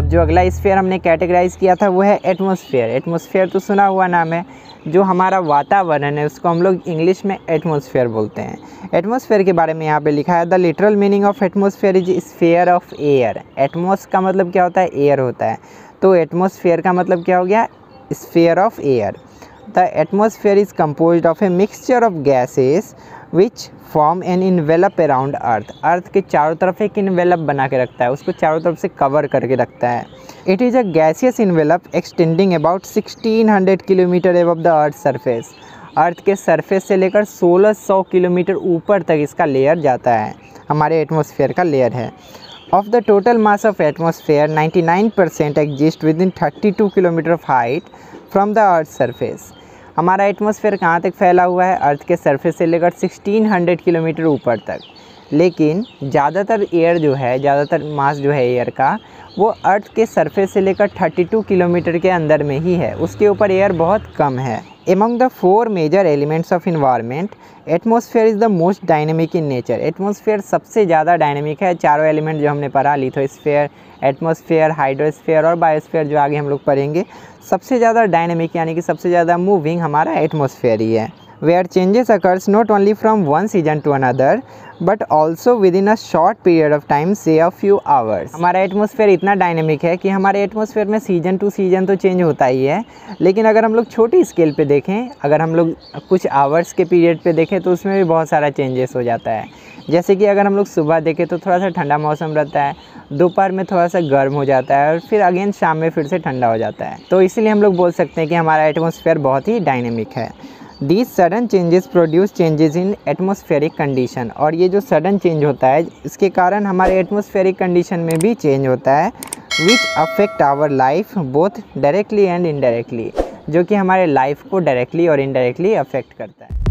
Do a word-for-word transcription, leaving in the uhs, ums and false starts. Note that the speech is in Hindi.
अब जो अगला स्फीयर हमने कैटेगराइज किया था वो है एटमॉस्फेयर। एटमॉस्फेयर तो सुना हुआ नाम है, जो हमारा वातावरण है उसको हम लोग इंग्लिश में एटमॉस्फेयर बोलते हैं। एटमॉस्फेयर के बारे में यहाँ पे लिखा है, the literal meaning of atmosphere is sphere of air. Atmos का मतलब क्या होता है, एयर होता है, तो एटमॉस्फेयर का मतलब क्या हो गया, sphere of air. The atmosphere is composed of a mixture of gases which form an envelope around earth. Earth के चारों तरफ एक इन्वेलप बना के रखता है, उसको चारों तरफ से कवर करके रखता है। It is a gaseous envelope extending about sixteen hundred kilometer above the earth surface. Earth के सरफेस से लेकर सोलह सौ किलोमीटर ऊपर तक इसका लेयर जाता है, हमारे एटमॉस्फेयर का लेयर है। Of the total mass of atmosphere ninety nine percent exist within thirty two kilometer of height from the earth surface. हमारा एटमॉस्फेयर कहाँ तक फैला हुआ है, अर्थ के सरफेस से लेकर सोलह सौ किलोमीटर ऊपर तक। लेकिन ज़्यादातर एयर जो है, ज़्यादातर मास जो है एयर का, वो अर्थ के सरफेस से लेकर बत्तीस किलोमीटर के अंदर में ही है, उसके ऊपर एयर बहुत कम है। Among the four major elements of environment, atmosphere is the most dynamic in nature. Atmosphere सबसे ज़्यादा डायनेमिक है। चारों एलिमेंट जो हमने पढ़ा, लिथोस्फेयर, एटमॉस्फेयर, हाइड्रोस्फेयर और बायोस्फेयर, जो आगे हम लोग पढ़ेंगे, सबसे ज़्यादा डायनेमिक यानी कि सबसे ज़्यादा मूविंग हमारा एटमॉस्फेयर ही है। Weather changes occurs not only from one season to another but also within a short period of time, say a few hours. हमारा एटमॉस्फेयर इतना डायनेमिक है कि हमारे एटमॉस्फेयर में सीजन टू सीजन तो चेंज होता ही है, लेकिन अगर हम लोग छोटी स्केल पे देखें, अगर हम लोग कुछ आवर्स के पीरियड पे देखें तो उसमें भी बहुत सारा चेंजेस हो जाता है। जैसे कि अगर हम लोग सुबह देखें तो थोड़ा सा ठंडा मौसम रहता है, दोपहर में थोड़ा सा गर्म हो जाता है और फिर अगेन शाम में फिर से ठंडा हो जाता है। तो इसलिए हम लोग बोल सकते हैं कि हमारा एटमॉस्फेयर बहुत ही डायनेमिक है। These sudden changes produce changes in atmospheric condition. और ये जो सडन चेंज होता है, इसके कारण हमारे एटमॉस्फेरिक कंडीशन में भी चेंज होता है, which affect our life both directly and indirectly, जो कि हमारे लाइफ को डायरेक्टली और इनडायरेक्टली अफेक्ट करता है।